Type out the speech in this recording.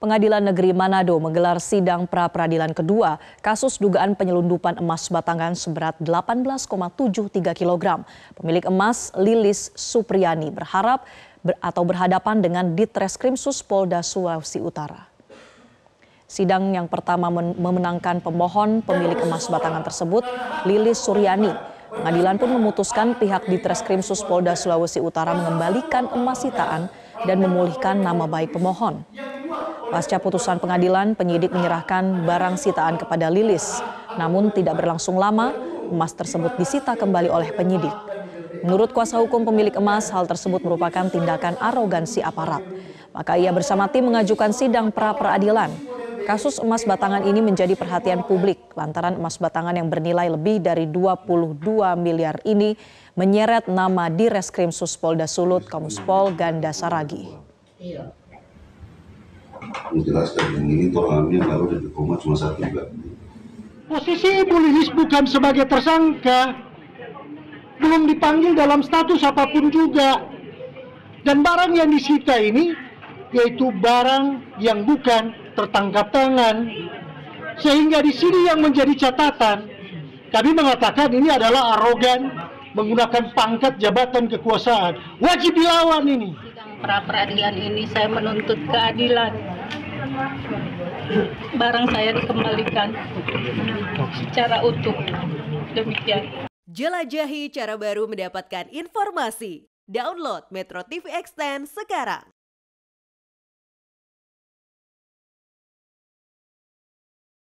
Pengadilan Negeri Manado menggelar sidang pra-peradilan kedua kasus dugaan penyelundupan emas batangan seberat 18,73 kg. Pemilik emas Lilis Supriyani berhadapan dengan Ditreskrimsus Polda Sulawesi Utara. Sidang yang pertama memenangkan pemohon pemilik emas batangan tersebut, Lilis Suryani. Pengadilan pun memutuskan pihak Ditreskrimsus Polda Sulawesi Utara mengembalikan emas sitaan dan memulihkan nama baik pemohon. Pasca putusan pengadilan, penyidik menyerahkan barang sitaan kepada Lilis. Namun tidak berlangsung lama, emas tersebut disita kembali oleh penyidik. Menurut kuasa hukum pemilik emas, hal tersebut merupakan tindakan arogansi aparat. Maka ia bersama tim mengajukan sidang pra-peradilan. Kasus emas batangan ini menjadi perhatian publik lantaran emas batangan yang bernilai lebih dari 22 miliar ini menyeret nama Direskrimsus Polda Sulut, Komuspol Ganda Saragi. Menjelaskan yang ini orangnya baru dari koma cuma satu juga. Posisi Ibu Lilis bukan sebagai tersangka, belum dipanggil dalam status apapun juga. Dan barang yang disita ini yaitu barang yang bukan tertangkap tangan. Sehingga di sini yang menjadi catatan, kami mengatakan ini adalah arogan menggunakan pangkat jabatan kekuasaan. Wajib dilawan ini. Pra-peradilan ini saya menuntut keadilan. Barang saya dikembalikan secara utuh. Demikian. Jelajahi cara baru mendapatkan informasi. Download Metro TV Extend sekarang.